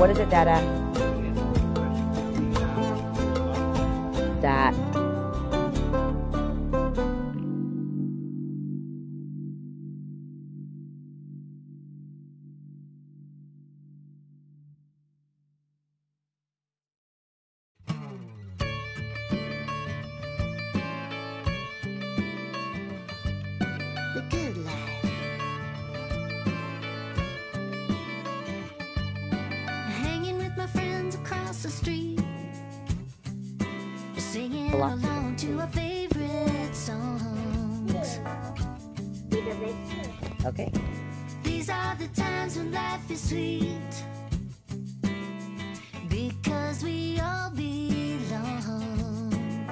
What is it, Dada? That. The good life. Hanging with my friends across the street, singing along to our favorite songs. Okay. These are the times when life is sweet, because we all belong.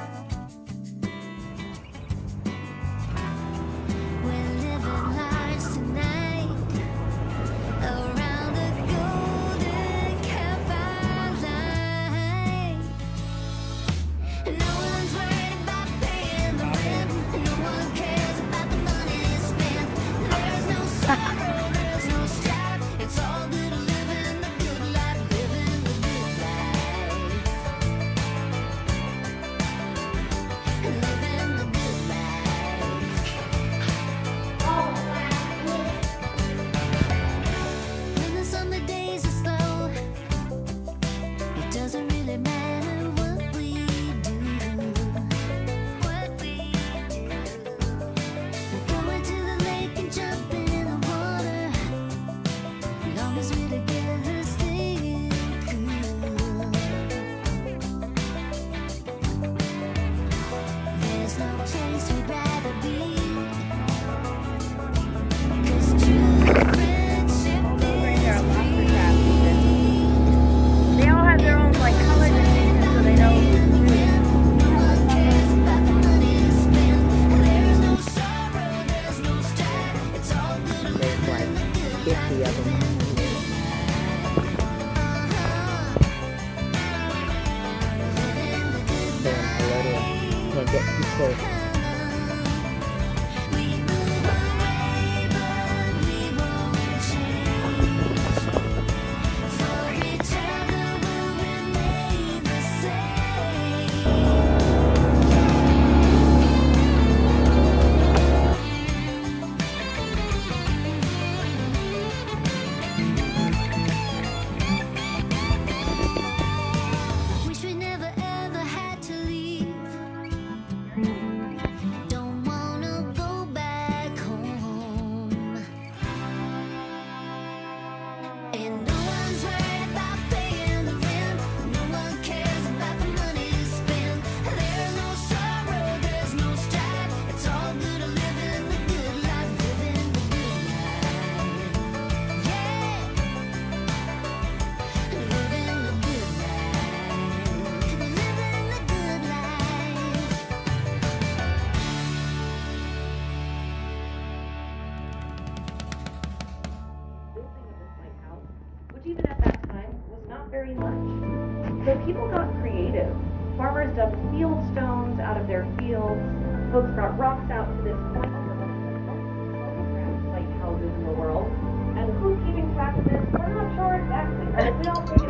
We're living lives tonight around the golden campfire light. No one's worried about paying the rent. No one cares about the money spent. There's no sorrow, there's no strife. It's all good living the good life, living the good life. Living the good life. When the summer days are slow, it doesn't really matter what we do. What we do. We're going to the lake and jumping in the water, long as we're together, staying cool. There's no place we'd rather be, 'cause true friendship is free. They all have their own like color distinction, so they know who's who. No one cares about the money spent. There's no sorrow, there's no strife. It's all good There's like 50 of them. They're in Florida. Can't get too close. We move away, but we won't change. For each other we'll remain the same. Wish we never ever had to leave. Don't wanna go back home. And no one's worried about paying the rent. No one cares about the money spent. There's no sorrow, there's no strife. It's all good living the good life, living the good life. Yeah, living the good life, living the good life. Building of this lighthouse, which even at that time was not very much. So people got creative. Farmers dug field stones out of their fields. Folks brought rocks out to this one of the most photographed lighthouses in the world. And who's keeping track of this? We're not sure exactly. But we all